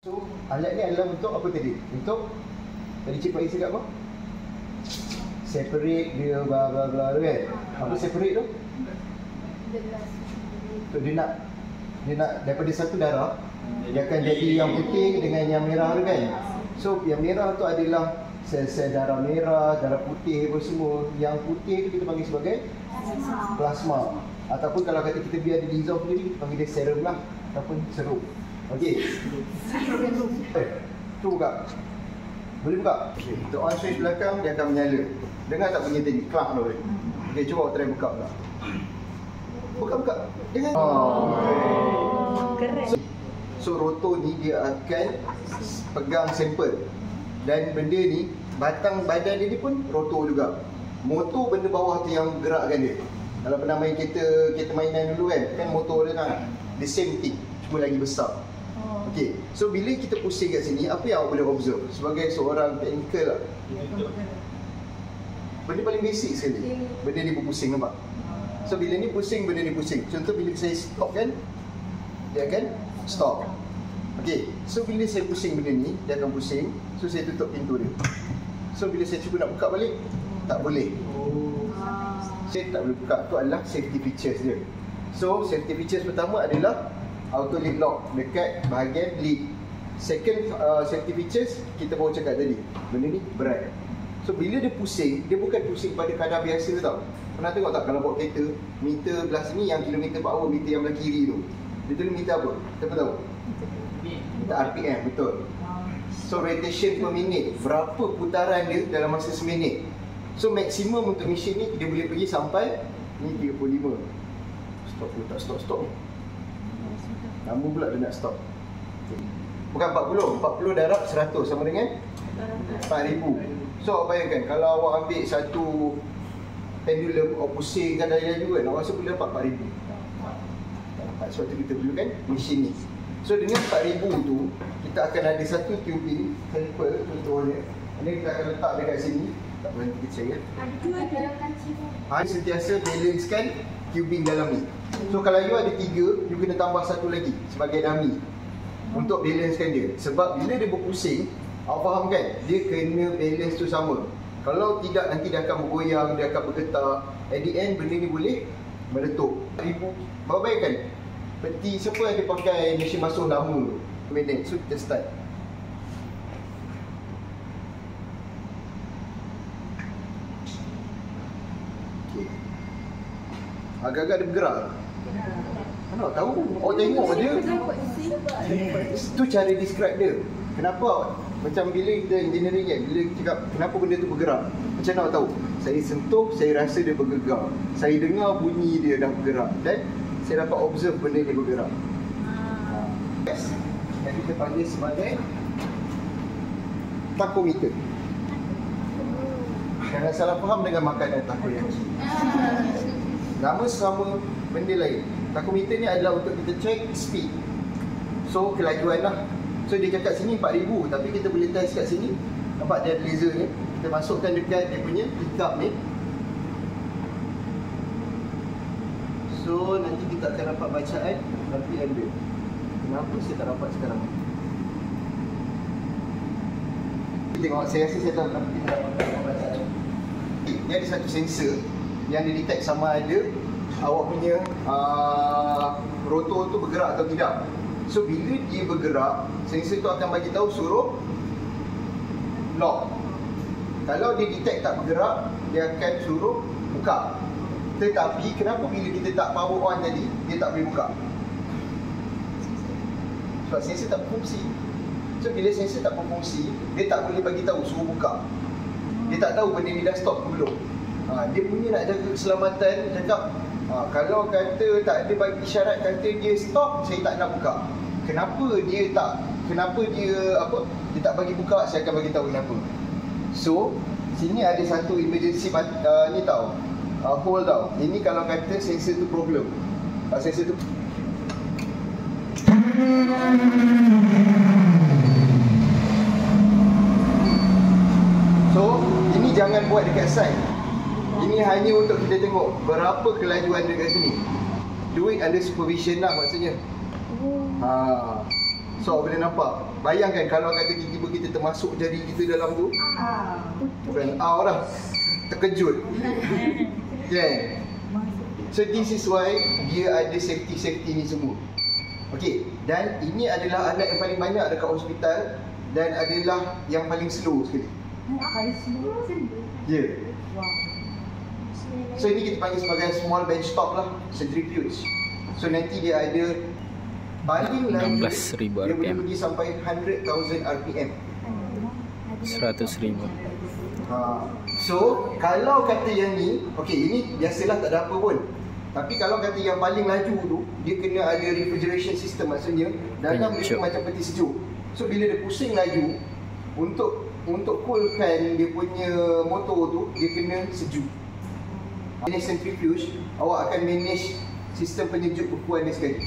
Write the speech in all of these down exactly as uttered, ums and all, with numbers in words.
So, alat ni adalah untuk apa tadi? Untuk tadi Cik Faiz cakap apa? Separate dia bla bla bla tu kan? Apa separate tu? So, dia nak dia nak daripada satu darah dia akan jadi yang putih dengan yang merah tu kan? So, yang merah tu adalah sel-sel darah merah, darah putih apa semua. Yang putih tu kita panggil sebagai plasma. Ataupun kalau kata kita biar dia dissolve sendiri, kita panggil dia serum lah. Ataupun serum. Okey. Eh, tu buka. Boleh buka? Okey. Untuk on switch belakang dia akan menyala. Dengar tak bunyi tadi? Klak tu. Okey, cuba try buka pula. Buka buka. Jangan. Oh. Keren. So, so rotor ni dia akan pegang sampel. Dan benda ni batang badan dia ni pun rotor juga. Motor benda bawah tu yang gerakkan dia. Kalau pernah main kereta kereta mainan dulu kan, kan motor dia kan the same thing, cuma lagi besar. Oh. Okey. So bila kita pusing kat sini, apa yang awak boleh observe sebagai seorang technical lah? Benda paling basic sekali. Benda ni berpusing, nampak? So bila ni pusing, benda ni pusing. Contoh bila saya stop kan, dia akan stop. Okey. So bila saya pusing benda ni, dia akan pusing. So saya tutup pintu dia. So bila saya cuba nak buka balik, tak boleh. Oh. Saya tak boleh buka. Itu adalah safety features dia. So safety features pertama adalah auto lid lock dekat bahagian lid. Second uh, safety features kita baru cakap tadi, benda ni berat. So bila dia pusing, dia bukan pusing pada kadar biasa tau. Pernah tengok tak kalau bawa kereta, meter belah sini yang kilometer per hour, meter yang belah kiri tu, dia tu meter apa? Siapa tahu? Meter R P M, betul. So rotation per minit, berapa putaran dia dalam masa seminit. So maksimum untuk mesin ni dia boleh pergi sampai ni tiga puluh lima. Stop pula, tak stop stop. Lama pula dia nak stop. Bukan empat puluh, empat puluh darab seratus sama dengan empat ribu. So awak bayangkan kalau awak ambil satu pendulum, awak pusingkan daya juga, awak rasa boleh dapat empat ribu. Sebab tu kita perlukan mesin ni. So dengan empat ribu tu, kita akan ada satu tubing caliper contohnya. Ini kita akan letak dekat sini. Tak berhenti kecil kan? Ada sentiasa balancekan tubing dalam ni. So kalau you ada tiga, you kena tambah satu lagi sebagai dummy untuk balancekan dia. Sebab bila dia berpusing, awak faham kan? Dia kena balance tu sama. Kalau tidak, nanti dia akan bergoyang, dia akan bergetar. At the end, benda ni boleh meletup. Ribu, bawa bayangkan peti siapa yang dia pakai mesin basuh lama tu. So kita start. Agak-agak dia bergerak. Mana tahu? Oh tengok dia. Itu cara describe dia. Kenapa? Macam bila kita engineering kan, bila cakap kenapa benda tu bergerak, macam mana awak tahu? Saya sentuh, saya rasa dia bergegar. Saya dengar bunyi dia dah bergerak. Dan saya dapat observe benda dia bergerak. Yes. Yang kita panggil sebagai tachometer. Jangan salah faham dengan makanan takoyaki. Nama sama benda lain. Tachometer ni adalah untuk kita check speed. So kelajuan lah. So dia cakap sini empat ribu, tapi kita boleh test kat sini. Nampak dia ada laser ni. Kita masukkan dekat dia punya pickup ni. So nanti kita akan dapat bacaan R P M dia. Kenapa saya tak dapat sekarang? Tengok, saya rasa saya tahu kenapa kita dapat bacaan. Dia ada satu sensor yang dia detect sama ada awak punya uh, rotor tu bergerak atau tidak. So bila dia bergerak, sensor tu akan bagi tahu suruh lock. Kalau dia detect tak bergerak, dia akan suruh buka. Tetapi kenapa bila kita tak power on tadi, dia tak boleh buka? Sebab sensor tak berfungsi. So bila sensor tak berfungsi, dia tak boleh bagi tahu suruh buka. Dia tak tahu benda ni dah stop ke belum. Ha, dia punya nak jaga keselamatan, cakap ha, kalau kata tak ada bagi isyarat kata dia stop, saya tak nak buka. Kenapa dia tak, kenapa dia apa, dia tak bagi buka, saya akan bagi tahu kenapa. So, sini ada satu emergency uh, ni tau, uh, hole tau. Ini kalau kata sensor tu problem. Uh, sensor tu So, ini jangan buat dekat side. Ini hanya untuk kita tengok berapa kelajuan dia kat sini. Do it under supervision lah maksudnya. Ha. So boleh nampak. Bayangkan kalau kata tiba-tiba kita termasuk jari kita dalam tu. Ah, Bukan out dah. Terkejut. Yeah. So this is why dia ada safety-safety ni semua. Okey, dan ini adalah alat yang paling banyak dekat hospital dan adalah yang paling slow sekali. paling slow sendiri. Ya. Yeah. Wow. So ini kita panggil sebagai small bench top lah, centrifuge. So nanti dia ada paling enam laju belas ribu dia R P M. boleh pergi sampai one hundred thousand R P M. seratus ribu. Ha. So kalau kata yang ni, okey ini biasalah tak ada apa pun. Tapi kalau kata yang paling laju tu, dia kena ada refrigeration system, maksudnya dalam dia macam peti sejuk. So bila dia pusing laju, untuk untuk coolkan dia punya motor tu, dia kena sejuk. Ini centrifuge, awak akan manage sistem penyejuk bekuan dia sekali.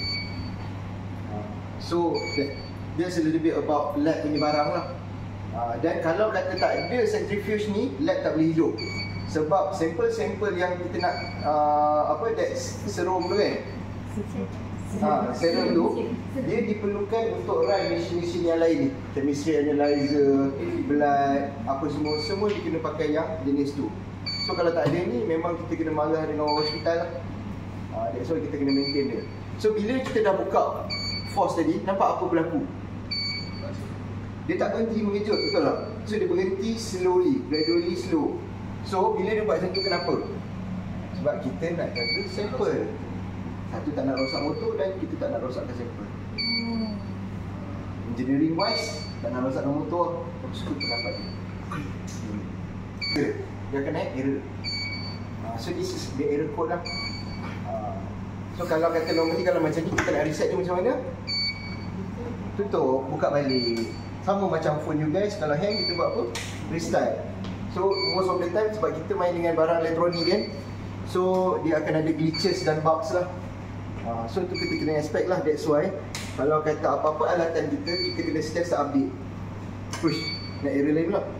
So that, that's a little bit about lab punya barang lah. Uh, dan kalau kata tak ada centrifuge ni, lab tak boleh hidup. Sebab sampel-sampel yang kita nak uh, apa that serum tu kan, ha, serum tu dia diperlukan untuk run mesin-mesin yang lain ni, chemistry analyzer, blood, apa semua, semua dia kena pakai yang jenis tu. So kalau tak ada ni, memang kita kena marah dengan orang hospital lah. uh, That's why kita kena maintain dia. So bila kita dah buka force tadi, nampak apa berlaku? Dia tak berhenti mengejut, betul tak? So dia berhenti slowly, gradually slow. So bila dia buat macam tu, kenapa? Sebab kita nak jaga sampel. Satu, tak nak rosak motor, dan kita tak nak rosakkan sampel. Engineering wise, tak nak rosakkan motor, terus tu pendapat dia. Error. Dia akan naik error. uh, So this is the error code lah. uh, So kalau kata normally kalau macam ni, kita nak reset dia macam mana? Tutup, buka balik. Sama macam phone you guys, kalau hang kita buat apa? Restart. So most of the time sebab kita main dengan barang elektronik kan, so dia akan ada glitches dan bugs lah. uh, So tu kita kena expect lah. That's why kalau kata apa-apa alatan kita, kita kena setiap update. Push, nak error lain pula.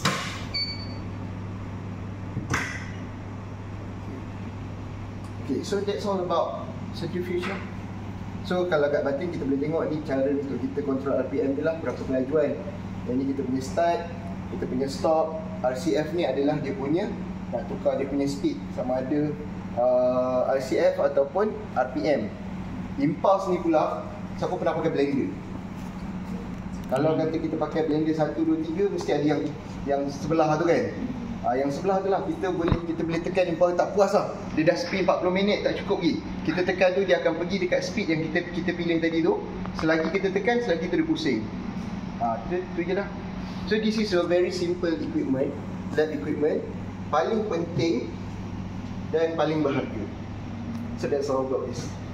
Okay, so that's all about centrifuge lah. So kalau kat batin kita boleh tengok ni cara untuk kita kontrol R P M dia lah, berapa kelajuan. Yang ni kita punya start, kita punya stop. R C F ni adalah dia punya, nak tukar dia punya speed, sama ada uh, R C F ataupun R P M. Impulse ni pula, siapa pernah pakai blender? Kalau kata kita pakai blender satu, dua, tiga, mesti ada yang yang sebelah tu kan. Uh, yang sebelah tu lah kita boleh kita boleh tekan impulse, tak puas lah. Dia dah spin empat puluh minit tak cukup lagi. Kita tekan tu, dia akan pergi dekat speed yang kita kita pilih tadi tu. Selagi kita tekan, selagi tu dia pusing. Ah, uh, tu, tu je lah. So this is a very simple equipment, lab equipment, paling penting dan paling berharga. So that's all about this.